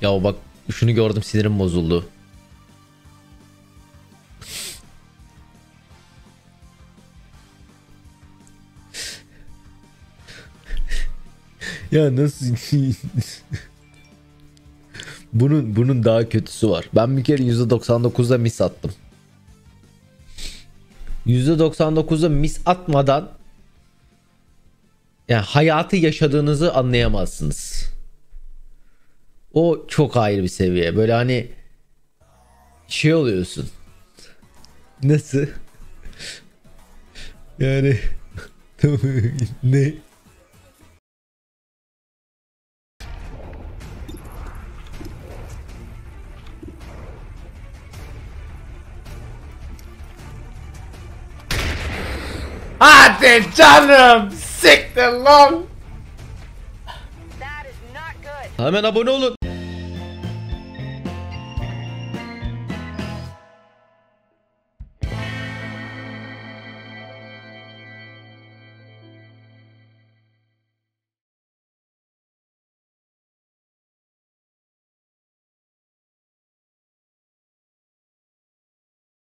Ya bak şunu gördüm sinirim bozuldu. Ya nasıl? bunun daha kötüsü var. Ben bir kere %99'da mis attım. %99'da mis atmadan yani hayatı yaşadığınızı anlayamazsınız. O çok ayrı bir seviye. Böyle hani şey oluyorsun. Nasıl? Yani ne? Hadi canım, siktir lan. Hemen abone olun.